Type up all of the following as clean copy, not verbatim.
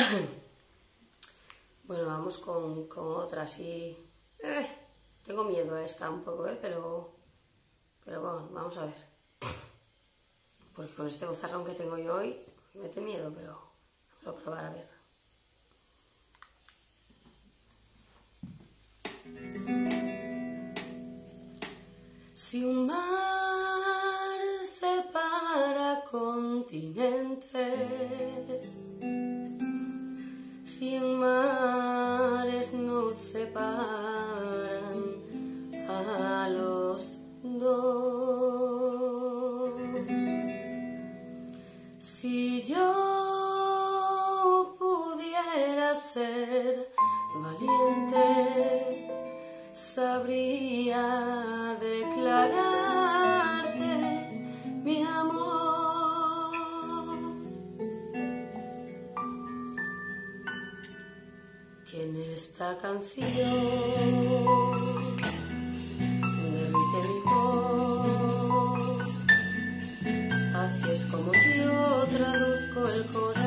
Bueno, vamos con otra así. Tengo miedo a esta un poco, pero bueno, vamos a ver. Porque con este bozarrón que tengo yo hoy, me mete miedo, pero vamos a probar a ver. Si un mar separa continentes, 100 mares nos separan a los dos. Si yo pudiera ser valiente, sabría declararte mi amor. Que en esta canción derrite mi voz, así es como yo traduzco el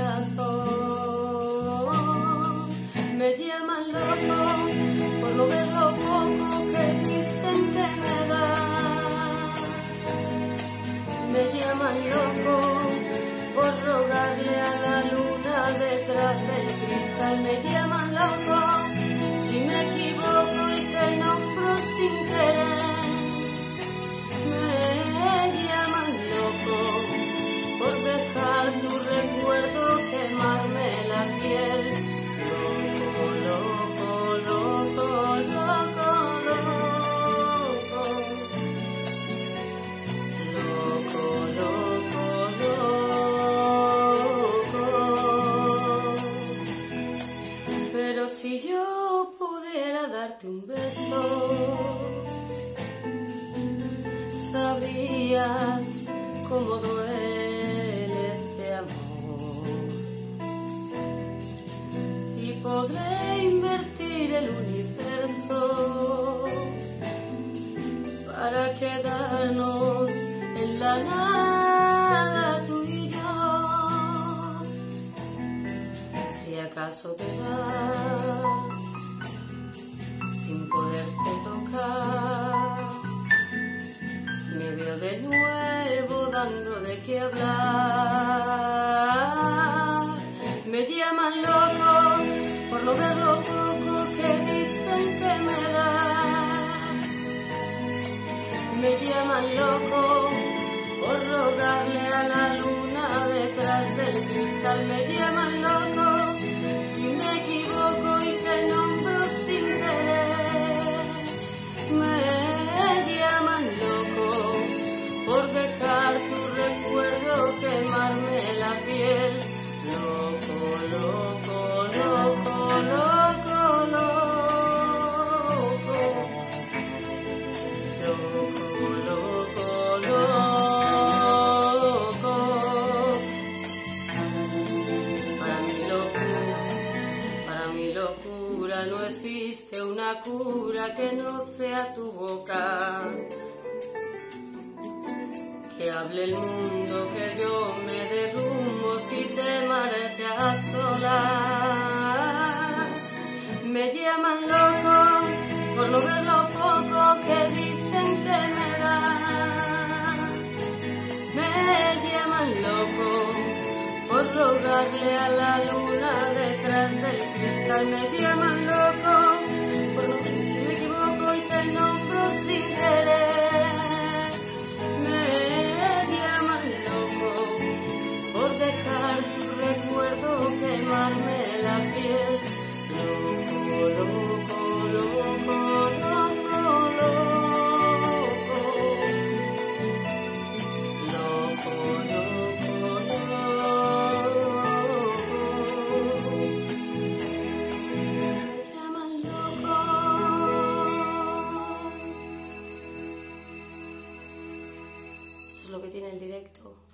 corazón. Me llaman loco por no ver lo poco que dicen que me das. Me llaman loco por rogarle a la luna detrás del cristal. Me llaman loco si me equivoco y te nombro sin querer. Me llaman loco por dejar tu recuerdo quemarme la piel. Loco, loco, loco, loco, loco. Loco, loco, loco. Pero si yo pudiera darte un beso, sabrías cómo duele este amor. Y podré invertir el universo para quedarnos en la nada tú y yo. Si acaso te vas sin poderte tocar, me veo de nuevo dando de qué hablar. Me llaman loco por no ver lo poco que dicen que me das. Me llaman loco por rogarle a la luna detrás del cristal. Me llaman loco si me equivoco y te nombro sin querer. Me llaman loco por dejar tu recuerdo quemarme la piel. Loco, loco, loco, loco, loco. Loco, loco, loco. Para mi locura no existe una cura que no sea tu boca. Que hable el mundo, que yo me derrumbo si te marchas sola. Me llaman loco por no ver lo poco que dicen que me das. Me llaman loco por rogarle a la luna detrás del cristal. Me llaman loco por no, si me equivoco y te nombro sin querer. Me llaman loco por dejar tu recuerdo quemarme la piel. Loco, loco, loco, loco, loco. Loco, loco, loco. Me llaman loco. Esto es lo que tiene el directo.